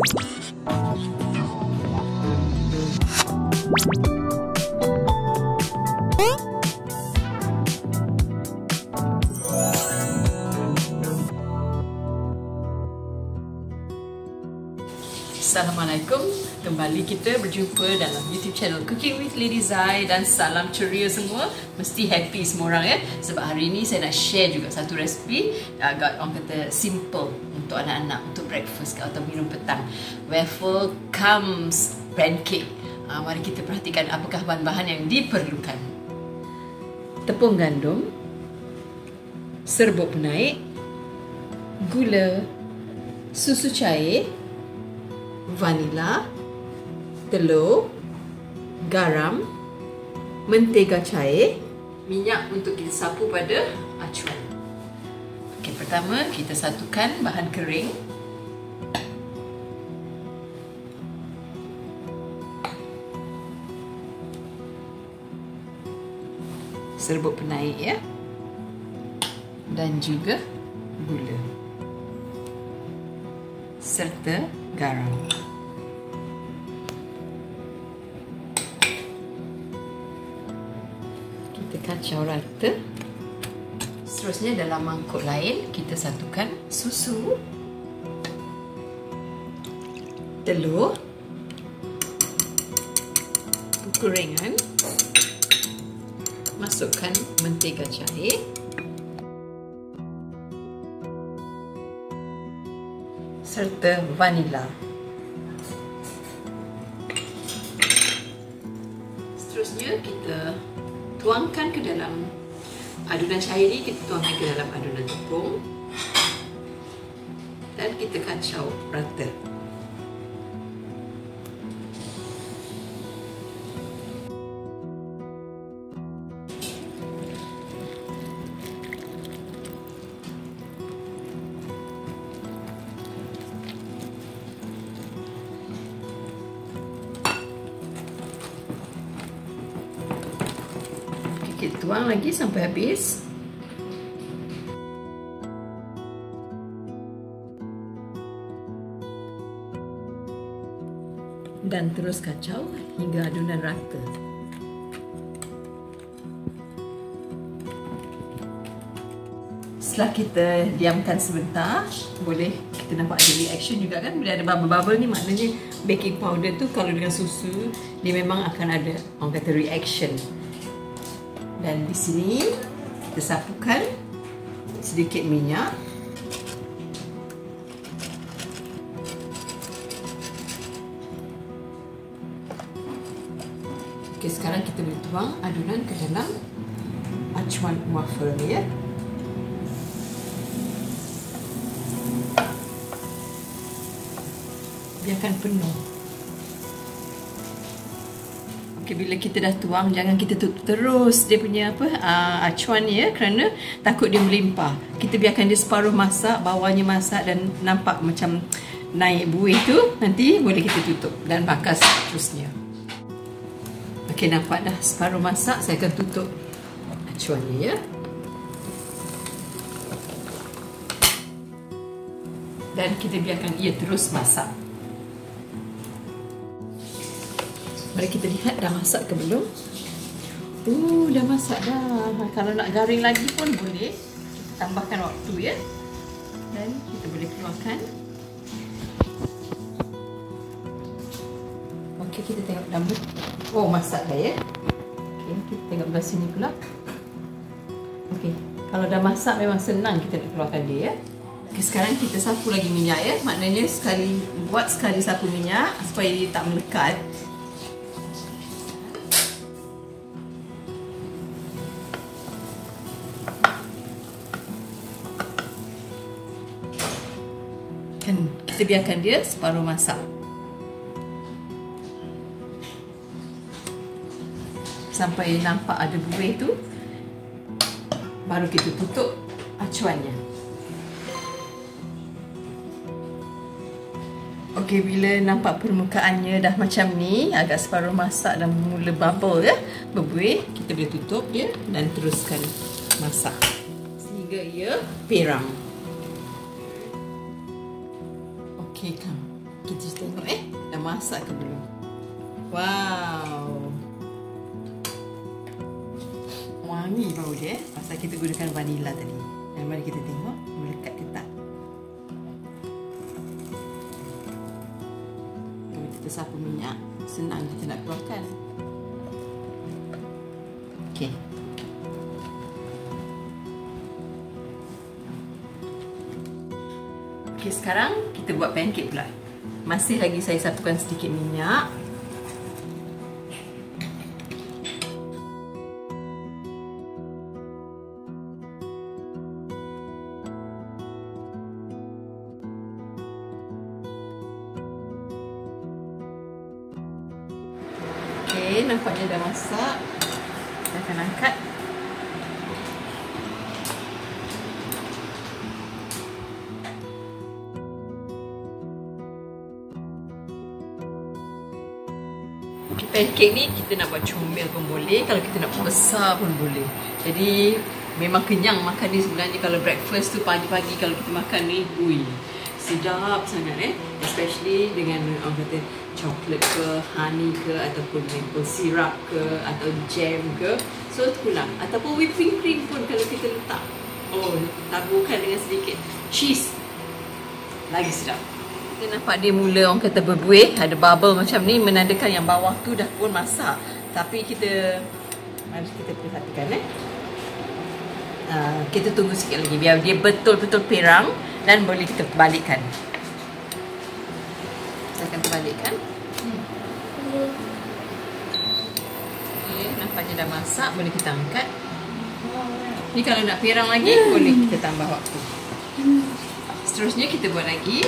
Assalamualaikum, kembali kita berjumpa dalam YouTube channel Cooking with Lady Zai. Dan salam ceria semua. Mesti happy semua orang ya. Sebab hari ini saya nak share juga satu resipi agak orang kata simple untuk anak-anak, untuk breakfast atau minum petang. Waffle comes pancake. Mari kita perhatikan apakah bahan-bahan yang diperlukan. Tepung gandum, serbuk penaik, gula, susu cair, vanila, telur, garam, mentega cair, minyak untuk kita sapu pada acuan. Okey, pertama kita satukan bahan kering. Serbuk penaik ya. Dan juga gula. Serta garam. Kita kacau rata. Seterusnya dalam mangkuk lain kita satukan susu, telur, gorengan, masukkan mentega cair, serta vanila. Seterusnya kita tuangkan ke dalam adunan cair ini, kita tuangkan ke dalam adunan tepung dan kita kacau rata. Kita tuang lagi sampai habis. Dan terus kacau hingga adunan rata. Setelah kita diamkan sebentar, boleh kita nampak ada reaction juga kan. Bila ada bubble-bubble ni maknanya baking powder tu kalau dengan susu dia memang akan ada orang kata reaction. Dan di sini kita sapukan sedikit minyak. Okey, sekarang kita boleh tuang adunan ke dalam acuan waffle ni ya. Biarkan penuh. Okay, bila kita dah tuang, jangan kita tutup terus dia punya acuan ni ya, kerana takut dia melimpah. Kita biarkan dia separuh masak, bawahnya masak dan nampak macam naik buih tu, nanti boleh kita tutup dan bakar seterusnya. Okey, nampak dah separuh masak, saya akan tutup acuannya ya. Dan kita biarkan ia terus masak. Mari kita lihat dah masak ke belum. Dah masak dah. Kalau nak garing lagi pun boleh. Kita tambahkan waktu ya. Dan kita boleh keluarkan. Okey, kita tengok dalam. Oh, masak dah ya. Okey, kita tengok belah sini pula. Okey, kalau dah masak memang senang kita nak keluarkan dia ya. Okey, sekarang kita sapu lagi minyak ya. Maknanya buat sekali sapu minyak supaya dia tak melekat. Kita biarkan dia separuh masak sampai nampak ada buih tu, baru kita tutup acuannya. Okey, bila nampak permukaannya dah macam ni, agak separuh masak dan mula bubble ya, berbuih, kita boleh tutup dia dan teruskan masak sehingga ia pirang. Okey, kita masak ke belum? Wow, wangi bau dia. Pasal kita gunakan vanila tadi. Dan mari kita tengok melekat ke tak. Kalau kita sapu minyak, senang kita nak keluarkan. Okey. Okey, sekarang kita buat pancake pula. Masih lagi saya sapukan sedikit minyak. Okey, nampaknya dah masak. Saya akan angkat. Pancake ni kita nak buat comel pun boleh, kalau kita nak buat besar pun boleh. Jadi memang kenyang makan ni sebenarnya. Kalau breakfast tu pagi-pagi kalau kita makan ni, ui, sedap sangat especially dengan orang kata coklat ke, honey ke, ataupun maple syrup ke, atau jam ke. So tulang ataupun whipping cream pun kalau kita letak, taburkan dengan sedikit cheese, lagi sedap. Kita nampak dia mula orang kata berbuih, ada bubble macam ni, menandakan yang bawah tu dah pun masak. Tapi kita harus kita perhatikan kita tunggu sikit lagi biar dia betul-betul perang dan boleh kita balikkan. Kita akan balikkan. Okay, nampaknya dah masak, boleh kita angkat. Ni kalau nak perang lagi boleh kita tambah waktu. Seterusnya kita buat lagi.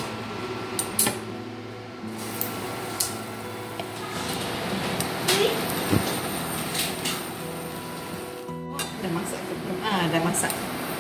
Dah masak ke belum? Dah masak.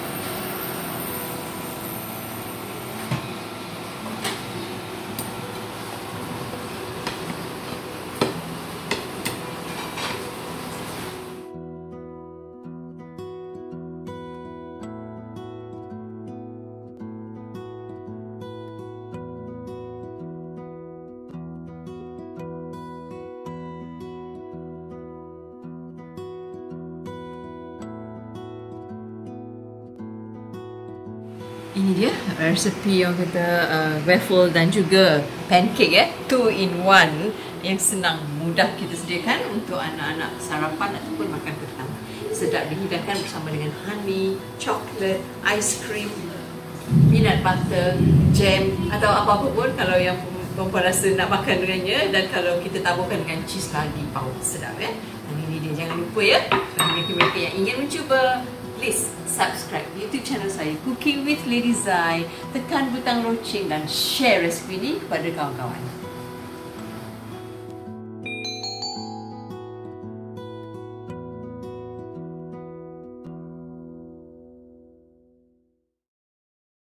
Ini dia resepi yang kata waffle dan juga pancake 2 in 1 yang senang, mudah kita sediakan untuk anak-anak sarapan ataupun makan petang. Sedap dihidangkan bersama dengan honey, coklat, ice cream, peanut butter, jam atau apa-apa pun kalau yang perempuan rasa nak makan dengannya. Dan kalau kita taburkan dengan cheese lagi, sedap Dan ini dia, jangan lupa bagi mereka-mereka yang ingin mencuba, please subscribe YouTube channel saya Cooking with Lady Zai, tekan butang loceng dan share resipi ini kepada kawan-kawan.